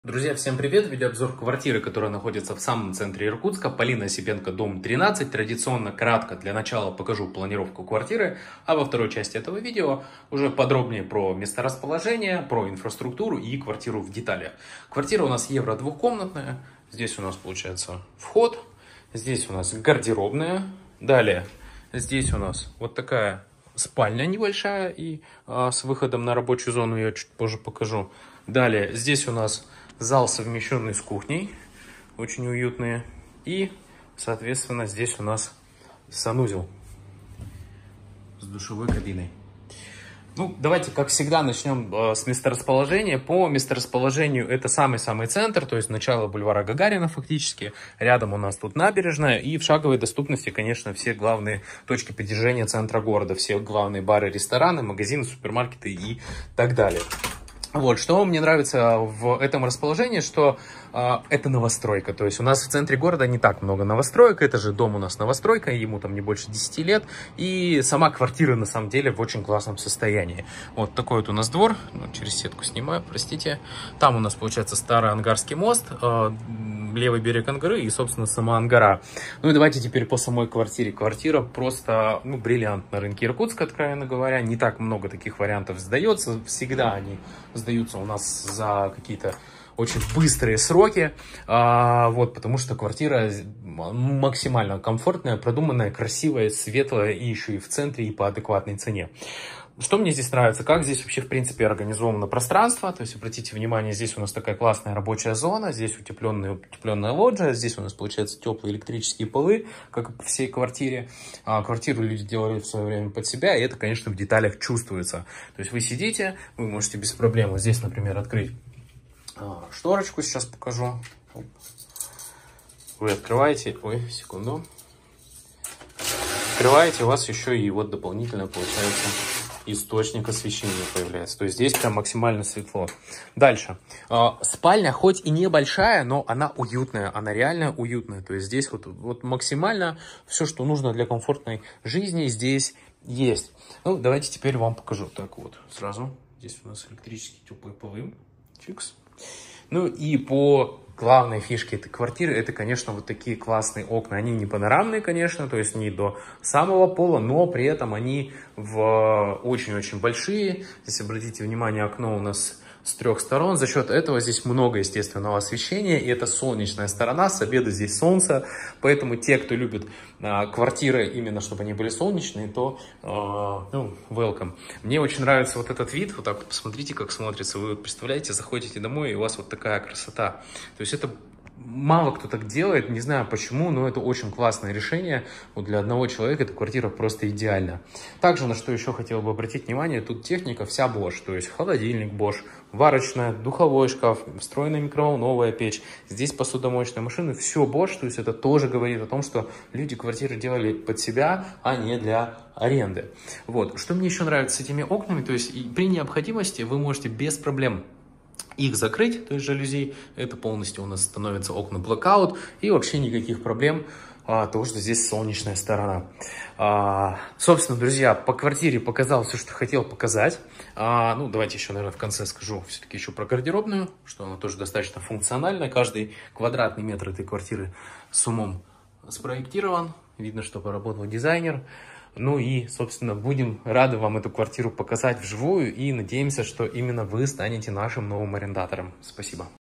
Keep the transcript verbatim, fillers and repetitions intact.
Друзья, всем привет! Видеообзор квартиры, которая находится в самом центре Иркутска. Полина Осипенко, дом тринадцать. Традиционно кратко для начала покажу планировку квартиры, а во второй части этого видео уже подробнее про месторасположение, про инфраструктуру и квартиру в деталях. Квартира у нас евро двухкомнатная. Здесь у нас получается вход, здесь у нас гардеробная. Далее здесь у нас вот такая спальня небольшая и а, с выходом на рабочую зону, я чуть позже покажу. Далее здесь у нас зал, совмещенный с кухней, очень уютные. И, соответственно, здесь у нас санузел с душевой кабиной. Ну, давайте, как всегда, начнем э, с месторасположения. По месторасположению это самый-самый центр, то есть начало бульвара Гагарина фактически. Рядом у нас тут набережная. И в шаговой доступности, конечно, все главные точки притяжения центра города. Все главные бары, рестораны, магазины, супермаркеты и так далее. Вот, что мне нравится в этом расположении, что э, это новостройка. То есть у нас в центре города не так много новостроек. Это же дом у нас новостройка, ему там не больше десяти лет. И сама квартира на самом деле в очень классном состоянии. Вот такой вот у нас двор. Ну, через сетку снимаю, простите. Там у нас получается старый Ангарский мост, э, левый берег Ангары и, собственно, сама Ангара. Ну и давайте теперь по самой квартире. Квартира просто, ну, бриллиант на рынке Иркутска, откровенно говоря. Не так много таких вариантов сдается. Всегда они сдаются у нас за какие-то очень быстрые сроки, а, вот, потому что квартира максимально комфортная, продуманная, красивая, светлая и еще и в центре, и по адекватной цене. Что мне здесь нравится, как здесь вообще в принципе организовано пространство, то есть обратите внимание, здесь у нас такая классная рабочая зона, здесь утепленная, утепленная лоджия, здесь у нас получается теплые электрические полы, как и по всей квартире. А, квартиру люди делали в свое время под себя, и это, конечно, в деталях чувствуется. То есть вы сидите, вы можете без проблем вот здесь, например, открыть а, шторочку, сейчас покажу. Вы открываете, ой, секунду, открываете, у вас еще и вот дополнительно получается источник освещения появляется. То есть здесь прям максимально светло. Дальше. Спальня хоть и небольшая, но она уютная. Она реально уютная. То есть здесь вот, вот максимально все, что нужно для комфортной жизни, здесь есть. Ну, давайте теперь вам покажу. Так вот, сразу. Здесь у нас электрические теплые полы. Чикс. Ну и по главной фишке этой квартиры, это, конечно, вот такие классные окна. Они не панорамные, конечно, то есть не до самого пола, но при этом они в очень-очень большие. Здесь, обратите внимание, окно у нас с трех сторон. За счет этого здесь много естественного освещения, и это солнечная сторона, с обеда здесь солнце. Поэтому те, кто любит а, квартиры, именно чтобы они были солнечные, то а, ну, welcome. Мне очень нравится вот этот вид, вот так вот посмотрите, как смотрится. Вы вот представляете, заходите домой, и у вас вот такая красота. То есть это мало кто так делает, не знаю почему, но это очень классное решение. Вот для одного человека эта квартира просто идеальна. Также, на что еще хотел бы обратить внимание, тут техника вся Bosch. То есть холодильник Bosch, варочная, духовой шкаф, встроенная микроволновая печь. Здесь посудомоечная машина, все Bosch. То есть это тоже говорит о том, что люди квартиры делали под себя, а не для аренды. Вот. Что мне еще нравится с этими окнами, то есть при необходимости вы можете без проблем их закрыть, то есть жалюзи, это полностью у нас становится окна blackout, и вообще никаких проблем, а, того, что здесь солнечная сторона. А, собственно, друзья, по квартире показал все, что хотел показать. А, ну, давайте еще, наверное, в конце скажу все-таки еще про гардеробную, что она тоже достаточно функциональна. Каждый квадратный метр этой квартиры с умом спроектирован. Видно, что поработал дизайнер. Ну и, собственно, будем рады вам эту квартиру показать вживую и надеемся, что именно вы станете нашим новым арендатором. Спасибо.